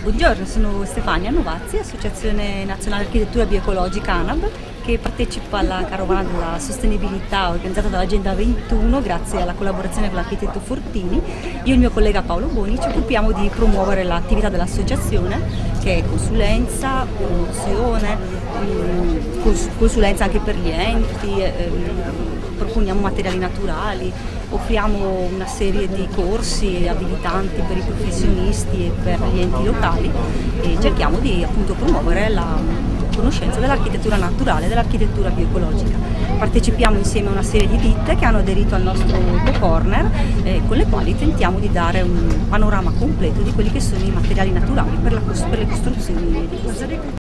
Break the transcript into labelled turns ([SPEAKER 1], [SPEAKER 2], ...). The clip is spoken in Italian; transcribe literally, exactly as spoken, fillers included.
[SPEAKER 1] Buongiorno, sono Stefania Novazzi, Associazione Nazionale Architettura Bioecologica ANAB, che partecipa alla carovana della sostenibilità organizzata dall'Agenda ventuno grazie alla collaborazione con l'architetto Fortini. Io e il mio collega Paolo Boni ci occupiamo di promuovere l'attività dell'associazione, che è consulenza, promozione, consulenza anche per gli enti, proponiamo materiali naturali, offriamo una serie di corsi abilitanti per i professionisti e per gli enti locali e cerchiamo di appunto promuovere la conoscenza dell'architettura naturale e dell'architettura bioecologica. Partecipiamo insieme a una serie di ditte che hanno aderito al nostro eco-corner eh, con le quali tentiamo di dare un panorama completo di quelli che sono i materiali naturali per, la, per le costruzioni edilizie.